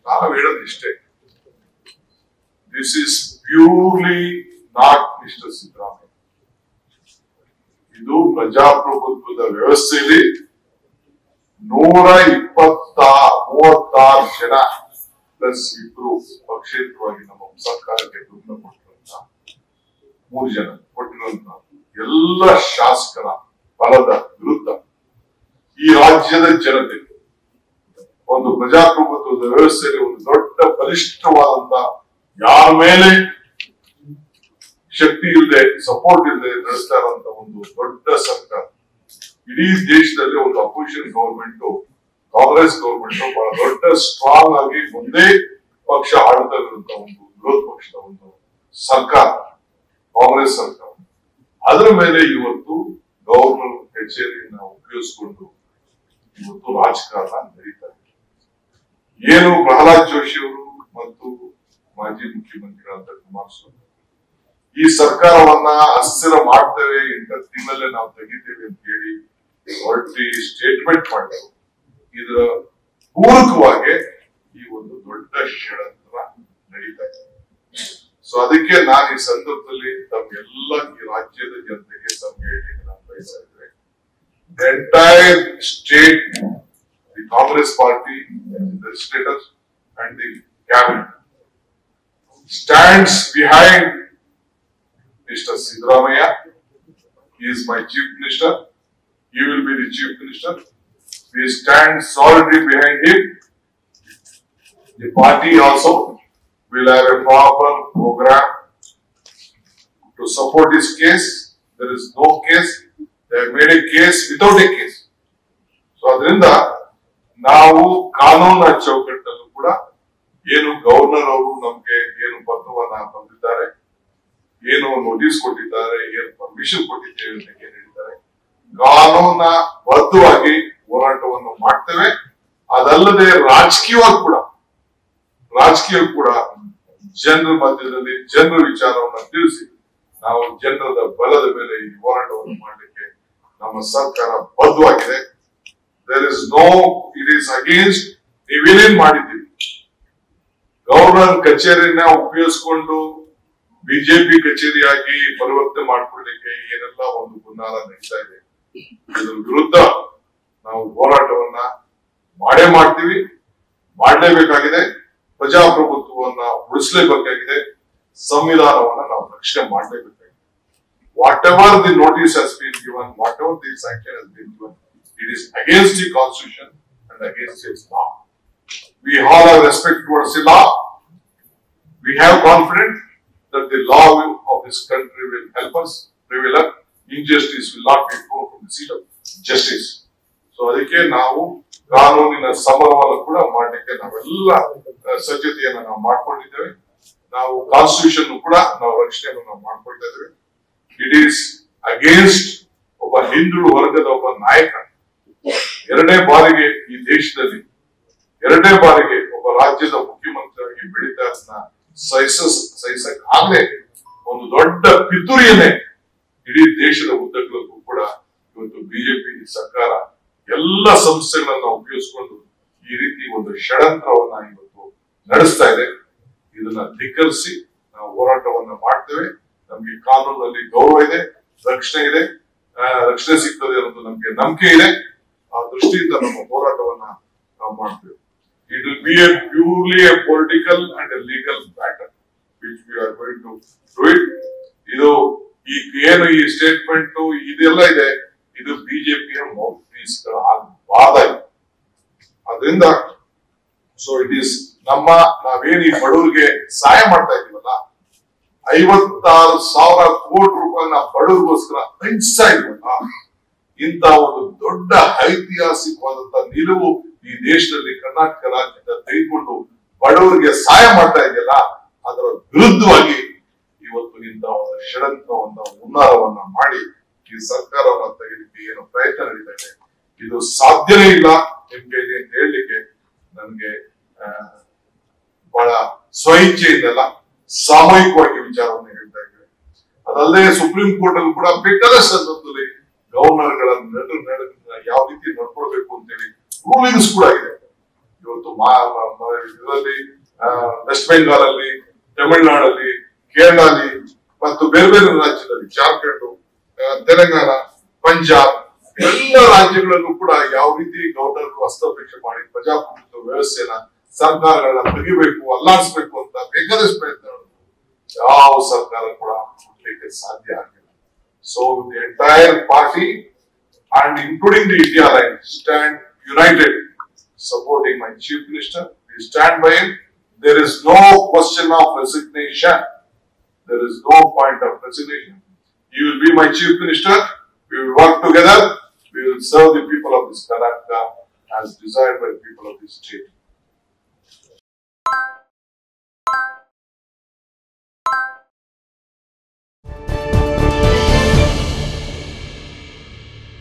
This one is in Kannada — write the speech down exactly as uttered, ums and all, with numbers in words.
ನಾವು ಹೇಳೋದು ಇಷ್ಟೇ, this is purely not mister Siddaramaiah. ಇದು ಪ್ರಜಾಪ್ರಭುತ್ವದ ವ್ಯವಸ್ಥೆಯಲ್ಲಿ ನೂರ ಇಪ್ಪತ್ತ ಮೂವತ್ತಾರು ಜನ ಪ್ಲಸ್ ಇಬ್ರು ಪಕ್ಷೇತರವಾಗಿ ನಮ್ಮ ಸರ್ಕಾರಕ್ಕೆ ದುಡ್ಡು ಕೊಟ್ಟಿರುವಂತ ಮೂರು ಜನ ಕೊಟ್ಟಿರುವಂತ ಎಲ್ಲ ಶಾಸಕರ ಬಲದ ವಿರುದ್ಧ ಈ ರಾಜ್ಯದ ಜನತೆ ಒಂದು ಪ್ರಜಾಪ್ರಭುತ್ವದ ವ್ಯವಸ್ಥೆಯಲ್ಲಿ ಒಂದು ದೊಡ್ಡ ಬಲಿಷ್ಠವಾದಂತ ಯಾರ ಮೇಲೆ ಶಕ್ತಿ ಇಲ್ಲದೆ ಸಪೋರ್ಟ್ ಇಲ್ಲದೆ ನಡೆಸ್ತಾ ಇರುವಂತ ಒಂದು ದೊಡ್ಡ ಸರ್ಕಾರ, ಇಡೀ ದೇಶದಲ್ಲಿ ಒಂದು ಅಪೋಸಿಷನ್ ಗವರ್ಮೆಂಟ್ ಕಾಂಗ್ರೆಸ್ ಗವರ್ಮೆಂಟ್ ಬಹಳ ದೊಡ್ಡ ಸ್ಟ್ರಾಂಗ್ ಆಗಿ ಒಂದೇ ಪಕ್ಷ ಆಳ್ತಾ ಇರುವಂತ ಒಂದು ವಿರೋಧ ಪಕ್ಷದ ಒಂದು ಸರ್ಕಾರ ಕಾಂಗ್ರೆಸ್ ಸರ್ಕಾರ. ಅದರ ಮೇಲೆ ಇವತ್ತು ಗವರ್ನರ್ ಕಚೇರಿಯನ್ನ ಉಪಯೋಗಿಸಿಕೊಂಡು ಇವತ್ತು ರಾಜಕಾರಣ ನಡೀತಾ ಇದೆ. ಏನು ಪ್ರಹ್ಲಾದ್ ಜೋಶಿ ಅವರು ಮತ್ತು ಮಾಜಿ ಮುಖ್ಯಮಂತ್ರಿಗಳಾದ ಕುಮಾರಸ್ವಾಮಿ ಈ ಸರ್ಕಾರವನ್ನ ಅಸ್ಥಿರ ಮಾಡ್ತೇವೆ, ಇಂಥ ತಿಂಗಳಲ್ಲೇ ನಾವು ತೆಗಿತೇವೆ ಅಂತ ಹೇಳಿ ಹೊರಟಿ ಸ್ಟೇಟ್ಮೆಂಟ್ ಮಾಡಿದ್ರು. ಇದರ ಪೂರಕವಾಗಿ ಈ ಒಂದು ದೊಡ್ಡ ಷಡ್ಯಂತ್ರ ನಡೀತಾ ಇದೆ. ಸೊ ಅದಕ್ಕೆ ನಾನು ಈ ಸಂದರ್ಭದಲ್ಲಿ ತಮ್ಮೆಲ್ಲ ಈ ರಾಜ್ಯದ ಜನತೆಗೆ ತಮ್ಗೆ ಹೇಳಲಿಕ್ಕೆ ನಾನು ಬಯಸ್ತಾ ಇದ್ದೇನೆ, the entire state, the Congress party, the status and the cabinet stands behind Mister Siddaramaiah. He is my chief minister. He will be the chief minister. We stand solidly behind him. The party also will have a proper program to support his case. There is no case. They have made a case without a case. So adrinda ನಾವು ಕಾನೂನಿನ ಚೌಕಟ್ಟಲ್ಲೂ ಕೂಡ ಏನು ಗವರ್ನರ್ ಅವರು ನಮ್ಗೆ ಏನು ಪತ್ರವನ್ನ ಬಂದಿದ್ದಾರೆ, ಏನು ನೋಟಿಸ್ ಕೊಟ್ಟಿದ್ದಾರೆ, ಏನು ಪರ್ಮಿಷನ್ ಕೊಟ್ಟಿದ್ದೇವೆ ಅಂತ ಏನ್ ಹೇಳಿದ್ದಾರೆ, ಕಾನೂನ ಬದ್ಧವಾಗಿ ಹೋರಾಟವನ್ನು ಮಾಡ್ತೇವೆ. ಅದಲ್ಲದೆ ರಾಜಕೀಯವಾಗಿ ಕೂಡ ರಾಜಕೀಯ ಕೂಡ ಜನರ ಮಧ್ಯದಲ್ಲಿ ಜನರ ವಿಚಾರವನ್ನ ತಿಳಿಸಿ ನಾವು ಜನರದ ಬಲದ ಮೇಲೆ ಈ ಹೋರಾಟವನ್ನು ಮಾಡಲಿಕ್ಕೆ ನಮ್ಮ ಸರ್ಕಾರ ಬದ್ಧವಾಗಿದೆ. There is no, it is against, ನೀವೇನೇನ್ ಮಾಡಿದ್ದೀವಿ ಗವರ್ನರ್ ಕಚೇರಿನ ಉಪಯೋಗಿಸಿಕೊಂಡು ಬಿಜೆಪಿ ಕಚೇರಿಯಾಗಿ ಪರಿವರ್ತನೆ ಮಾಡ್ಕೊಳ್ಳಿಕ್ಕೆ ಏನೆಲ್ಲ ಒಂದು ಗುನ್ನಾರ ನಡೀತಾ ಇದೆ, ಇದರ ವಿರುದ್ಧ ನಾವು ಹೋರಾಟವನ್ನ ಮಾಡೇ ಮಾಡ್ತೀವಿ, ಮಾಡಲೇಬೇಕಾಗಿದೆ. ಪ್ರಜಾಪ್ರಭುತ್ವವನ್ನ ಉಳಿಸಲೇಬೇಕಾಗಿದೆ, ಸಂವಿಧಾನವನ್ನ ನಾವು ರಕ್ಷಣೆ ಮಾಡಲೇಬೇಕಾಗಿದೆ. What ever the notice has been given, what ever the sanction has been given, it is against the constitution and against its law. We all have respect towards the law. We have confidence that the law will, of this country will help us prevail. Injustice will not be thrown from the seat of justice. So ಅದಕ್ಕೆ ನಾವು ಕಾನೂನಿನ ಸಮರವನ್ನು ಕೂಡ ಮಾಡಲಿಕ್ಕೆ ನಾವೆಲ್ಲ ಸಜ್ಜತೆಯನ್ನು ನಾವು ಮಾಡ್ಕೊಂಡಿದ್ದೇವೆ. ನಾವು ಕಾನ್ಸ್ಟಿಟ್ಯೂಷನ್ ಕೂಡ ನಾವು ರಕ್ಷಣೆಯನ್ನು ನಾವು ಮಾಡ್ಕೊಳ್ತಾ ಇದ್ದೇವೆ. ಇಟ್ ಈಸ್ ಅಗೇನ್ಸ್ಟ್ ಒಬ್ಬ ಹಿಂದುಳಿದ ವರ್ಗದ ಒಬ್ಬ ನಾಯಕ ಎರಡನೇ ಬಾರಿಗೆ ಈ ದೇಶದಲ್ಲಿ ಎರಡನೇ ಬಾರಿಗೆ ಒಬ್ಬ ರಾಜ್ಯದ ಮುಖ್ಯಮಂತ್ರಿಯಾಗಿ ಬೆಳೀತಾ ಸಹಿಸ ಸಹಿಸಕ್ ಆಗದೆ ಒಂದು ದೊಡ್ಡ ಪಿತೂರಿಯನ್ನೇ ಇಡೀ ದೇಶದ ಉದ್ದಗಲಕ್ಕೂ ಕೂಡ ಇವತ್ತು ಬಿಜೆಪಿ ಸರ್ಕಾರ ಎಲ್ಲ ಸಂಸ್ಥೆಗಳನ್ನ ಉಪಯೋಗಿಸಿಕೊಂಡು ಈ ರೀತಿ ಒಂದು ಷಡ್ಯಂತ್ರವನ್ನ ಇವತ್ತು ನಡೆಸ್ತಾ ಇದೆ. ಇದನ್ನ ಧಿಕ್ಕರಿಸಿ ನಾವು ಹೋರಾಟವನ್ನ ಮಾಡ್ತೇವೆ. ನಮ್ಗೆ ಕಾನೂನಲ್ಲಿ ಗೌರವ ಇದೆ, ರಕ್ಷಣೆ ಇದೆ, ರಕ್ಷಣೆ ಸಿಗ್ತದೆ ಅನ್ನೋದು ನಮ್ಗೆ ನಂಬಿಕೆ ಇದೆ. ಆ ದೃಷ್ಟಿಯಿಂದ ನಮ್ಮ ಹೋರಾಟವನ್ನ ನಾವು ಮಾಡ್ತೇವೆ. It will be a purely a political and a legal matter which we are going to do it. ಇದು ಈ ಏನು ಈ ಸ್ಟೇಟ್ಮೆಂಟ್ ಇದೆಲ್ಲ ಇದೆ, ಇದು ಬಿಜೆಪಿಯ ಮೌತ್ ಪೀಸ್ ಗಳ ವಾದ ಇದೆ. ಅದರಿಂದ ಸೊ ಇಟ್ ಈಸ್ ನಮ್ಮ ನಾವೇನು ಈ ಬಡವರಿಗೆ ಸಹಾಯ ಮಾಡ್ತಾ ಇದೀವಲ್ಲ, ಐವತ್ತಾರು ಸಾವಿರ ಕೋಟಿ ರೂಪಾಯಿನ ಬಡವರಿಗೋಸ್ಕರ ಹಂಚ್ತಾ ಇದೀವಲ್ಲ, ಇಂತ ಒಂದು ದೊಡ್ಡ ಐತಿಹಾಸಿಕವಾದಂತ ನಿಲುವು ಈ ದೇಶದಲ್ಲಿ ಕರ್ನಾಟಕ ರಾಜ್ಯದ ತೆಗೆದುಕೊಂಡು ಬಡವರಿಗೆ ಸಹಾಯ ಮಾಡ್ತಾ ಇದೆಯಲ್ಲ, ಅದರ ವಿರುದ್ಧವಾಗಿ ಇವತ್ತು ಇಂತ ಒಂದು ಷಡ್ಯಂತ್ರವನ್ನ ಹುನ್ನಾರವನ್ನ ಮಾಡಿ ಈ ಸರ್ಕಾರವನ್ನ ತೆಗೆಯಲಿಕ್ಕೆ ಏನು ಪ್ರಯತ್ನ ನಡೀತಾ ಇದೆ, ಇದು ಸಾಧ್ಯನೇ ಇಲ್ಲ ನಿಮ್ಗೆ ಅಂತ ಹೇಳಲಿಕ್ಕೆ ನನ್ಗೆ ಬಹಳ ಸ್ವಇಚ್ಛೆಯಿಂದಲ್ಲ ಸಾಮೂಹಿಕವಾಗಿ ವಿಚಾರವನ್ನು ಹೇಳ್ತಾ ಇದ್ದೇವೆ. ಅದಲ್ಲದೆ ಸುಪ್ರೀಂ ಕೋರ್ಟ್ ಅಲ್ಲಿ ಕೂಡ ಬೇಕಾದ ಸಂದರ್ಭದಲ್ಲಿ ಗವರ್ನರ್ ಗಳ ಯಾವ ರೀತಿ ನಡ್ಕೊಳ್ಬೇಕು ಅಂತ ಹೇಳಿ ರೂಲಿಂಗ್ಸ್ ಕೂಡ ಇದೆ. ಇವತ್ತು ಇದರಲ್ಲಿ ವೆಸ್ಟ್ ಬೆಂಗಾಲ್ ಅಲ್ಲಿ, ತಮಿಳುನಾಡಲ್ಲಿ, ಕೇರಳಲ್ಲಿ ಮತ್ತು ಬೇರೆ ಬೇರೆ ರಾಜ್ಯದಲ್ಲಿ, ಜಾರ್ಖಂಡ್, ತೆಲಂಗಾಣ, ಪಂಜಾಬ್ ಎಲ್ಲ ರಾಜ್ಯಗಳಲ್ಲೂ ಕೂಡ ಯಾವ ರೀತಿ ಗವರ್ನರ್ ಹಸ್ತಕ್ಷೇಪ ಮಾಡಿ ಪ್ರಜಾಪ್ರಭುತ್ವ ವ್ಯವಸ್ಥೆನ ಸರ್ಕಾರಗಳನ್ನ ತೆಗಿಬೇಕು, ಅಲ್ಲಾಡಿಸ್ಬೇಕು ಅಂತ ಬೇಕಾದಷ್ಟು ಪ್ರಯತ್ನ ಯಾವ ಸರ್ಕಾರ ಕೂಡ ಮಾಡಲಿಕ್ಕೆ ಸಾಧ್ಯ ಆಗಿಲ್ಲ. So the entire party and including the India Alliance stand united supporting my Chief Minister. We stand by him. There is no question of resignation. There is no point of resignation. He will be my Chief Minister. We will work together. We will serve the people of this Karnataka as desired by the people of this state.